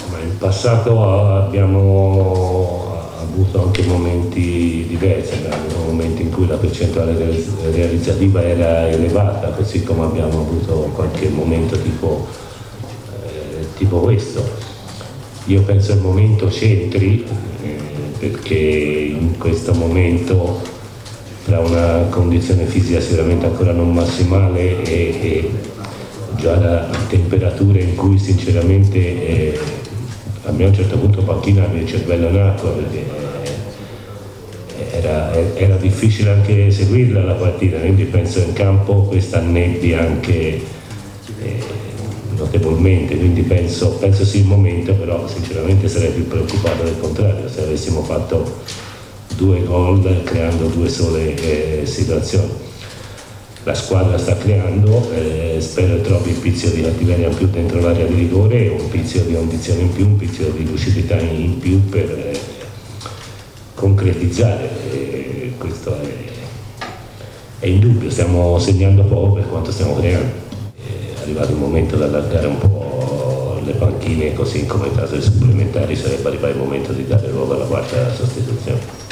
Ma in passato abbiamo avuto anche momenti diversi, abbiamo momenti in cui la percentuale realizzativa era elevata, così come abbiamo avuto qualche momento tipo questo. Io penso al momento centri, perché in questo momento, tra una condizione fisica sicuramente ancora non massimale e già da temperature in cui sinceramente a me a un certo punto panchinava il cervello in acqua, perché era difficile anche seguirla la partita, quindi penso in campo questa nebbia anche notevolmente, quindi penso sia il momento, però sinceramente sarei più preoccupato del contrario se avessimo fatto 2 gol creando 2 sole situazioni. La squadra sta creando, spero trovi un pizzico di cattiveria in più dentro l'area di rigore, un pizzico di condizione in più, un pizzico di lucidità in più per concretizzare. Questo è indubbio, stiamo segnando poco per quanto stiamo creando. È arrivato il momento di allargare un po' le panchine, così come in caso di supplementari sarebbe arrivato il momento di dare luogo alla quarta sostituzione.